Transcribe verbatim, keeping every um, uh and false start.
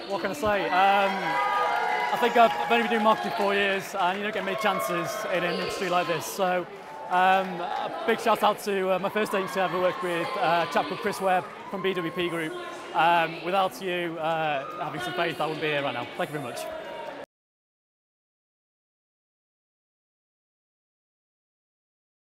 What can I say? Um, I think I've, I've only been doing marketing for four years, and you don't get many chances in an industry like this. So, um, a big shout out to uh, my first agency I ever worked with, uh, a chap called Chris Webb from B W P Group. Um, without you uh, having some faith, I wouldn't be here right now. Thank you very much.